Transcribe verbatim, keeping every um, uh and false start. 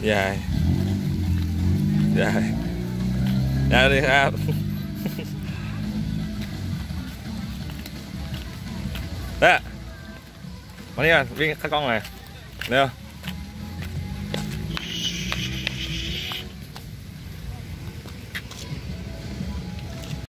ยายยายยายเลยครับเด้อมานี่ก่อนวิ่งเข้ากล้องหน่อยเร็ว